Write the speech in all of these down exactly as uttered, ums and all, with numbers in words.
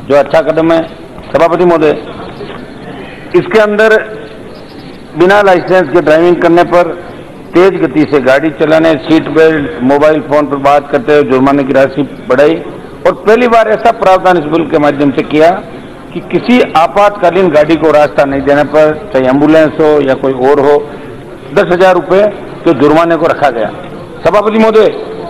जो अच्छा कदम है सभापति महोदय। इसके अंदर बिना लाइसेंस के ड्राइविंग करने पर तेज गति से गाड़ी चलाने, सीट बेल्ट, मोबाइल फोन पर बात करते हुए जुर्माने की राशि बढ़ाई और पहली बार ऐसा प्रावधान इस बिल के माध्यम से किया कि किसी आपातकालीन गाड़ी को रास्ता नहीं देने पर, चाहे एम्बुलेंस हो या कोई और हो, दस हजार रुपये तो जुर्माने को रखा गया। सभापति महोदय,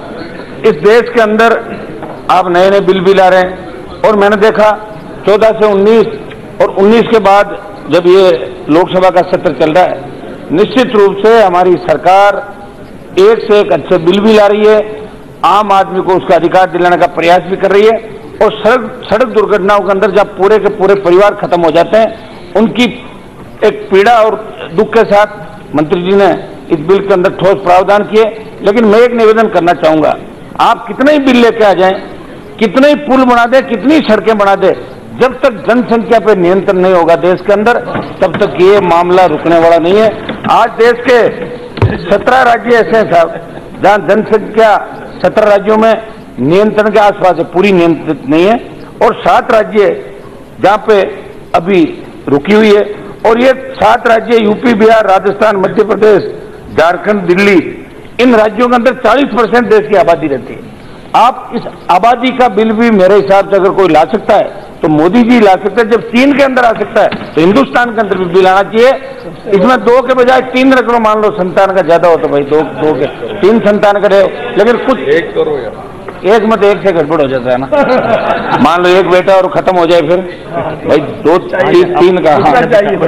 इस देश के अंदर आप नए नए बिल भी ला रहे हैं और मैंने देखा चौदह से उन्नीस और उन्नीस के बाद जब ये लोकसभा का सत्र चल रहा है, निश्चित रूप से हमारी सरकार एक से एक अच्छे बिल भी ला रही है, आम आदमी को उसका अधिकार दिलाने का प्रयास भी कर रही है और सड़क सड़क दुर्घटनाओं के अंदर जब पूरे के पूरे परिवार खत्म हो जाते हैं, उनकी एक पीड़ा और दुख के साथ मंत्री जी ने इस बिल के अंदर ठोस प्रावधान किए। लेकिन मैं एक निवेदन करना चाहूंगा, आप कितने ही बिल लेके आ जाएं, कितने ही पुल बना दे, कितनी सड़कें बना दे, जब तक जनसंख्या पर नियंत्रण नहीं होगा देश के अंदर, तब तक ये मामला रुकने वाला नहीं है। आज देश के सत्रह राज्य ऐसे हैं साहब जहां जनसंख्या सत्रह राज्यों में नियंत्रण के आसपास है, पूरी नियंत्रित नहीं है, और सात राज्य जहां पे अभी रुकी हुई है। और ये सात राज्य यूपी, बिहार, राजस्थान, मध्य प्रदेश, झारखंड, दिल्ली, इन राज्यों के अंदर चालीस परसेंट देश की आबादी रहती है। आप इस आबादी का बिल भी मेरे हिसाब से अगर कोई ला सकता है तो मोदी जी ला सकते हैं। जब चीन के अंदर आ सकता है तो हिंदुस्तान के अंदर भी बिल आना चाहिए। इसमें दो के बजाय तीन रख लो, मान लो संतान का ज्यादा हो तो भाई दो दो के तीन संतान करे, लेकिन कुछ एक करो यार, एक में तो एक से गड़बड़ हो जाता है ना। मान लो एक बेटा और खत्म हो जाए, फिर भाई दो ती, तीन का हाँ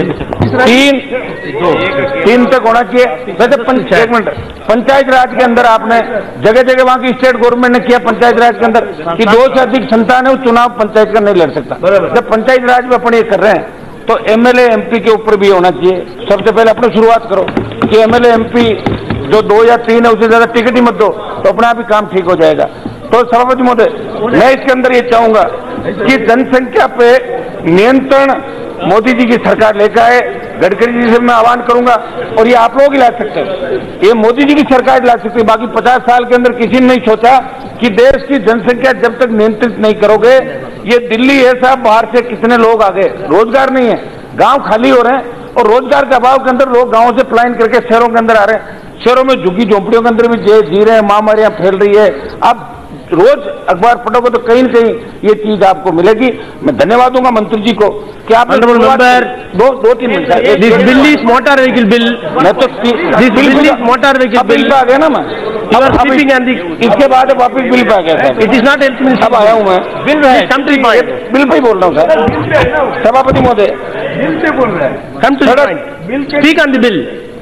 तीन तीन तक होना चाहिए। वैसे एक मिनट, पंचायत राज के अंदर आपने जगह जगह वहां की स्टेट गवर्नमेंट ने किया पंचायत राज के अंदर कि दो से अधिक संतान है, वो चुनाव पंचायत का नहीं लड़ सकता। जब पंचायत राज में अपन ये कर रहे हैं तो एमएलए एमपी के ऊपर भी होना चाहिए। सबसे पहले अपने शुरुआत करो कि एमएलए एमपी जो दो या तीन है उससे ज्यादा टिकट ही मत दो, तो अपना आप ही काम ठीक हो जाएगा। तो सभापति महोदय, मैं इसके अंदर ये चाहूंगा कि जनसंख्या पे नियंत्रण मोदी जी की सरकार लेकर आए। गडकरी जी से मैं आह्वान करूंगा, और ये आप लोग ही ला सकते हैं, ये मोदी जी की सरकार ला सकती है। बाकी पचास साल के अंदर किसी ने नहीं सोचा कि देश की जनसंख्या जब तक नियंत्रित नहीं करोगे, ये दिल्ली है साहब, बाहर से कितने लोग आ गए, रोजगार नहीं है, गांव खाली हो रहे हैं, और रोजगार के अभाव के अंदर लोग गांवों से पलायन करके शहरों के अंदर आ रहे हैं। शहरों में झुग्गी झोंपड़ियों के अंदर भी जे जी रहे हैं, महामारियां फैल रही है। आप रोज अखबार पढ़ोगे तो कहीं न कहीं ये चीज आपको मिलेगी। मैं धन्यवाद दूंगा मंत्री जी को कि आप दो दो तीन minute this bill is motor vehicle bill, मैं तो this bill is motor vehicle bill पे आ गया ना मैं, इसके बाद वापिस बिल पे आ गया sir. It is not health minister, अब आया हूँ मैं bill come to point, bill पे ही बोल रहा हूँ सर। सभापति महोदय, बिल पे बोल रहा है, come to point, speak on the bill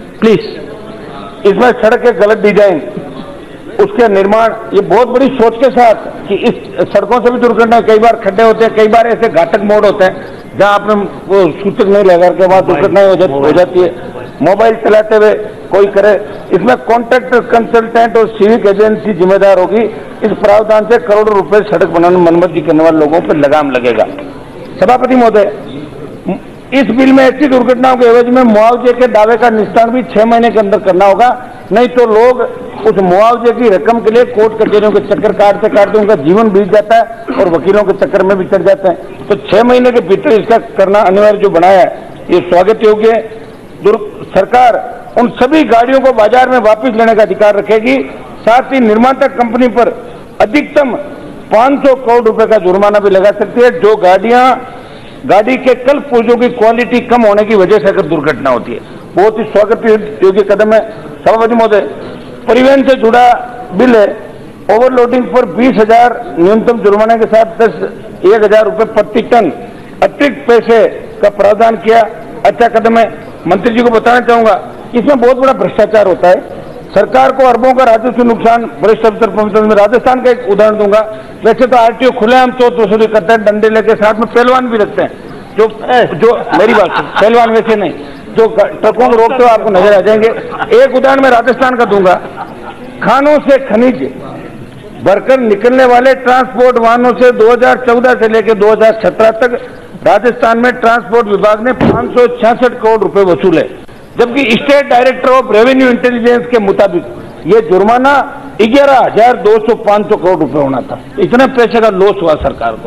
please. इसमें सड़क के गलत डिजाइन, उसके निर्माण, ये बहुत बड़ी सोच के साथ कि इस सड़कों से भी दुर्घटना, कई बार खड्डे होते हैं, कई बार ऐसे घातक मोड़ होते हैं जहां आपने वो सूचक नहीं लगा के बाद दुर्घटनाएं हो, जा, हो जाती है। मोबाइल चलाते हुए कोई करे, इसमें कॉन्ट्रैक्टर, कंसल्टेंट और सिविक एजेंसी जिम्मेदार होगी। इस प्रावधान से करोड़ों रुपए सड़क बनाने में मरम्मत करने वाले लोगों पर लगाम लगेगा। सभापति महोदय, इस बिल में ऐसी दुर्घटनाओं के एवज में मुआवजे के दावे का निस्तारण भी छह महीने के अंदर करना होगा, नहीं तो लोग उस मुआवजे की रकम के लिए कोर्ट कचहरियों के चक्कर काटते काटते उनका जीवन बीत जाता है और वकीलों के चक्कर में भी चढ़ जाते हैं। तो छह महीने के भीतर इसका करना अनिवार्य जो बनाया है, ये स्वागत योग्य है। सरकार उन सभी गाड़ियों को बाजार में वापस लेने का अधिकार रखेगी। साथ ही निर्माता कंपनी पर अधिकतम पांच सौ करोड़ रुपए का जुर्माना भी लगा सकती है, जो गाड़ियां गाड़ी के कल पुर्जों की क्वालिटी कम होने की वजह से अगर दुर्घटना होती है। बहुत ही स्वागत योग्य कदम है। सभापति महोदय, परिवहन से जुड़ा बिल है, ओवरलोडिंग पर बीस हजार न्यूनतम जुर्माने के साथ दस एक हजार रुपये प्रति टन अतिरिक्त पैसे का प्रावधान किया, अच्छा कदम है। मंत्री जी को बताना चाहूंगा, इसमें बहुत बड़ा भ्रष्टाचार होता है, सरकार को अरबों का राजस्व नुकसान। वरिष्ठ अफसर पहुंचते में राजस्थान का एक उदाहरण दूंगा। वैसे तो आरटीओ खुलेआम चोट वसूली करते हैं, डंडे लेके, साथ में पहलवान भी रखते हैं, जो जो मेरी बात है, पहलवान वैसे नहीं, जो ट्रकों को रोकते हुए आपको नजर आ जाएंगे। एक उदाहरण मैं राजस्थान का दूंगा। खानों से खनिज भरकर निकलने वाले ट्रांसपोर्ट वाहनों से दो हजार चौदह से लेकर दो हजार सत्रह तक राजस्थान में ट्रांसपोर्ट विभाग ने पांच सौ छियासठ करोड़ रुपए वसूले, जबकि state director of revenue intelligence के मुताबिक ये जुर्माना ग्यारह हजार दो सौ पांच सौ करोड़ रुपए होना था। इतने पैसे का लॉस हुआ सरकार को। तो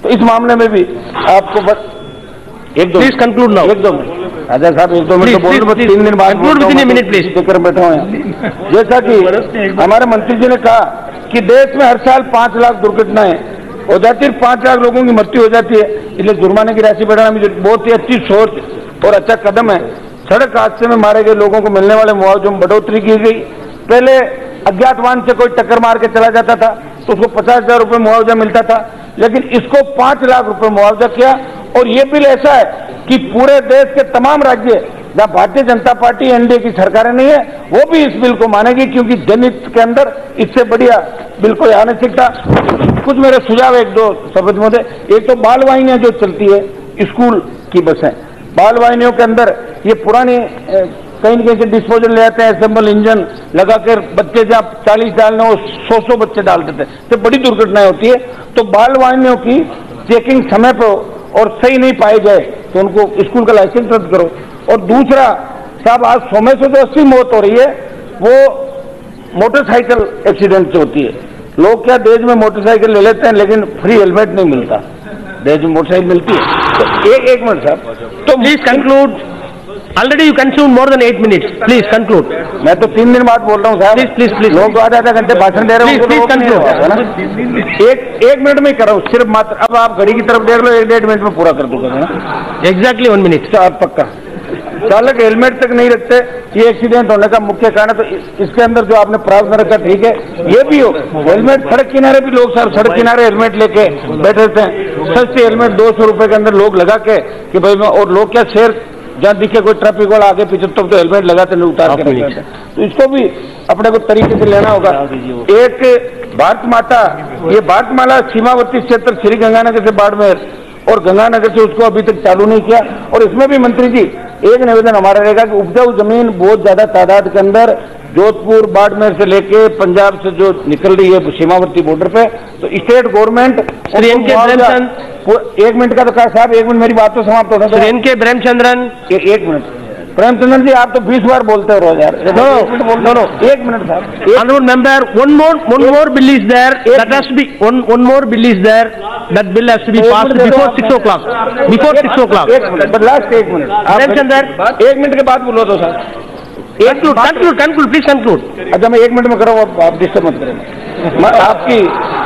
तो इस मामले में भी आपको बस एक दो Please conclude now. एक दो मिनट राजा साहब, एक दो मिनट तो Please, बोल please, तीन दिन बाद conclude within a minute, please. देकर बैठे हुए हैं। जैसा कि हमारे मंत्री जी ने कहा कि देश में हर साल पांच लाख दुर्घटनाएं हो जाती है, पांच लाख लोगों की मृत्यु हो जाती है, इसलिए जुर्माने की राशि बढ़ाना मुझे बहुत ही अच्छी सोच और अच्छा कदम है। सड़क हादसे में मारे गए लोगों को मिलने वाले मुआवजे में बढ़ोतरी की गई। पहले अज्ञात वाहन से कोई टक्कर मार के चला जाता था तो उसको पचास हजार रुपये मुआवजा मिलता था, लेकिन इसको पांच लाख रुपए मुआवजा किया। और ये बिल ऐसा है कि पूरे देश के तमाम राज्य जहां भारतीय जनता पार्टी एनडीए की सरकारें नहीं है वो भी इस बिल को मानेगी, क्योंकि जनहित के अंदर इससे बढ़िया बिल कोई आ नहीं सकता। कुछ मेरे सुझाव एक दो शपथ महोदय। एक तो बाल वाहिनियां जो चलती है स्कूल की बसें, बाल वाहिनियों के अंदर ये पुरानी कहीं न कहीं से डिस्पोजल ले आते हैं, असेंबल इंजन लगाकर बच्चे जहाँ चालीस डालने वो सौ सौ बच्चे डाल देते हैं, तो बड़ी दुर्घटनाएं होती है। तो बाल वाहिनियों की चेकिंग समय पर और सही नहीं पाई जाए तो उनको स्कूल का लाइसेंस रद्द करो। और दूसरा साहब, आज सौ में से जो अस्सी मौत हो रही है वो मोटरसाइकिल एक्सीडेंट से होती है। लोग क्या देश में मोटरसाइकिल ले लेते हैं लेकिन फ्री हेलमेट नहीं मिलता, देश में मोटरसाइकिल मिलती है। तो एक एक मिनट साहब, तो Please conclude. Already you consumed more than eight minutes. Please conclude. मैं तो तीन दिन बाद बोल रहा हूँ साहब। Please, please, please. लोग तो आधा आधा घंटे भाषण दे रहे हैं, Please, उनको please रोक नहीं conclude. रहा है ना। एक एक मिनट में ही कर रहा हूँ सिर्फ मात्र। अब आप घड़ी की तरफ देख लो, एक डेढ़ मिनट में पूरा कर दूंगा ना। Exactly one minute. अच्छा, आप पक्का चालक हेलमेट तक नहीं रखते, ये एक्सीडेंट होने का मुख्य कारण। तो इसके अंदर जो आपने प्रावधान रखा ठीक है, ये भी हो हेलमेट। सड़क किनारे भी लोग सर सड़क किनारे हेलमेट लेके बैठे रहते हैं, सस्ते हेलमेट दो सौ रुपए के अंदर लोग लगा के कि भाई, और लोग क्या शेर जहाँ दिखे कोई ट्रैफिक वाला आगे पीछे तो, तो हेलमेट लगाते नहीं, उतार के रखते हैं। तो इसको भी अपने को तरीके से लेना होगा। एक भारत माता, ये भारत माला सीमावर्ती क्षेत्र श्री गंगानगर से बाड़मेर और गंगानगर से उसको अभी तक चालू नहीं किया। और इसमें भी मंत्री जी एक निवेदन हमारा रहेगा कि उपजाऊ जमीन बहुत ज्यादा तादाद के अंदर जोधपुर बाड़मेर से लेके पंजाब से जो निकल रही है सीमावर्ती बॉर्डर पे, तो स्टेट गवर्नमेंट श्री एन के प्रेमचंद, एक मिनट का तो कहा साहब, एक मिनट मेरी बात तो समाप्त होना। श्री एन के प्रेमचंद्रन, एक मिनट प्रेमचंद्रन जी, आप तो बीस बार बोलते हो रोज यार। No, no, no, एक मिनट साहब। honorable member, one more, one more bill is there. That has to be one, one more bill is there. That bill has to be passed before six o'clock. Before six o'clock. एक minute, बस last एक minute. Premchandra, एक minute के बाद बोलो तो sir. conclude, conclude, conclude, please conclude. अच्छा, मैं एक मिनट में कर रहा हूँ, आप डिस्टर्ब मत करें। मैं आपकी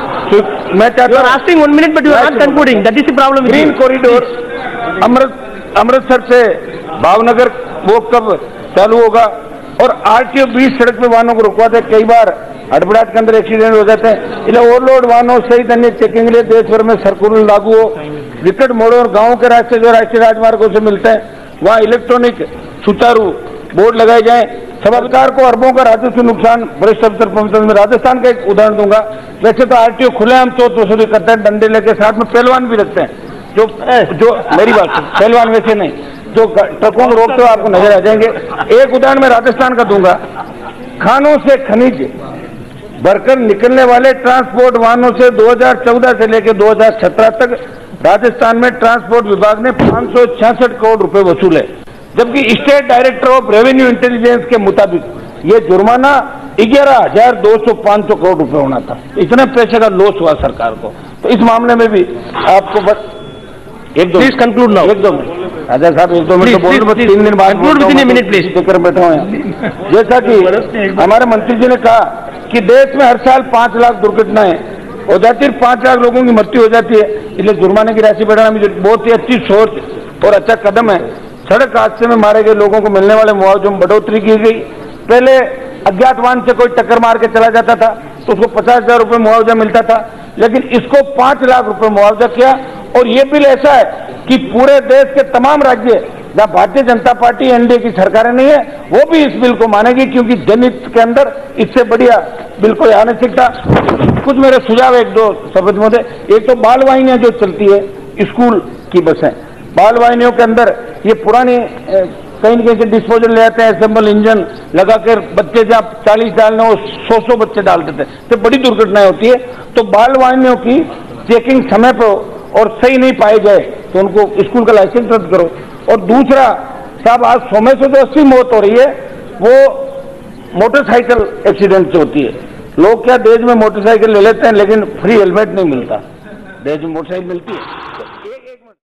मैं You चाहता are हूँ asking one minute, but you are not concluding. That is the problem. with green you. Corridor Amrit Amritsar से भावनगर वो कब चालू होगा? और आरटीओ बीच सड़क पे वाहनों को रुकवाते, कई बार हड़बड़ाहट के अंदर एक्सीडेंट हो जाते हैं। इसलिए ओवरलोड वाहनों सहित अन्य चेकिंग के लिए देश भर में सर्कुलर लागू हो। विकट मोड़ों और गांवों के रास्ते जो राष्ट्रीय राजमार्गों से मिलते हैं वहां इलेक्ट्रॉनिक सुचारू बोर्ड लगाए जाएं। सरकार को अरबों का राजस्व नुकसान। वरिष्ठ अफसर पहुंचने में राजस्थान का एक उदाहरण दूंगा। वैसे तो आरटीओ खुलेआम चोट वसूली करते हैं, डंडे लेके, साथ में पहलवान भी रखते हैं। जो जो मेरी बात सुन, पहलवान वैसे नहीं, जो ट्रकों को रोकते हो आपको नजर आ जाएंगे। एक उदाहरण मैं राजस्थान का दूंगा। खानों से खनिज भरकर निकलने वाले ट्रांसपोर्ट वाहनों से दो हज़ार चौदह से लेकर दो हज़ार सत्रह तक राजस्थान में ट्रांसपोर्ट विभाग ने पांच सौ छियासठ करोड़ रुपए वसूले, जबकि state director of revenue intelligence के मुताबिक ये जुर्माना ग्यारह हजार दो सौ पांच सौ करोड़ रुपए होना था। इतने पैसे का लॉस हुआ सरकार को। तो इस मामले में भी आपको बस एक दो Please conclude now. एक दो मिनट राजा साहब, एक दो मिनट Please, तो बोल please, रहे, please. तीन दिन बाद Conclude within a minute, please. देकर बैठे हुए हैं। जैसा कि हमारे मंत्री जी ने कहा कि देश में हर साल पांच लाख दुर्घटनाएं हो जाती है, पांच लाख लोगों की मृत्यु हो जाती है, इसलिए जुर्माने की राशि बढ़ाना मुझे बहुत ही अच्छी सोच और अच्छा कदम है। सड़क हादसे में मारे गए लोगों को मिलने वाले मुआवजे में बढ़ोतरी की गई। पहले अज्ञात वाहन से कोई टक्कर मार के चला जाता था तो उसको पचास हजार रुपये मुआवजा मिलता था, लेकिन इसको पांच लाख रुपए मुआवजा किया। और ये बिल ऐसा है कि पूरे देश के तमाम राज्य जहां भारतीय जनता पार्टी एनडीए की सरकारें नहीं है वो भी इस बिल को मानेगी, क्योंकि जनहित के अंदर इससे बढ़िया बिल कोई आ नहीं सकता। कुछ मेरे सुझाव एक दो शपथ महोदय। एक तो बाल वाहिनियां जो चलती है स्कूल की बसें, बाल वाहिनियों के अंदर ये पुरानी कहीं न कहीं से डिस्पोजल ले आते हैं, असेंबल इंजन लगाकर बच्चे जहाँ चालीस डालने वो सौ सौ बच्चे डाल देते हैं, तो बड़ी दुर्घटनाएं होती है। तो बाल वाहिनियों की चेकिंग समय पर और सही नहीं पाए जाए तो उनको स्कूल का लाइसेंस रद्द करो। और दूसरा साहब, आज सौ में से जो अस्सी मौत हो रही है वो मोटरसाइकिल एक्सीडेंट से होती है। लोग क्या देश में मोटरसाइकिल ले लेते हैं लेकिन फ्री हेलमेट नहीं मिलता, देश में मोटरसाइकिल मिलती है।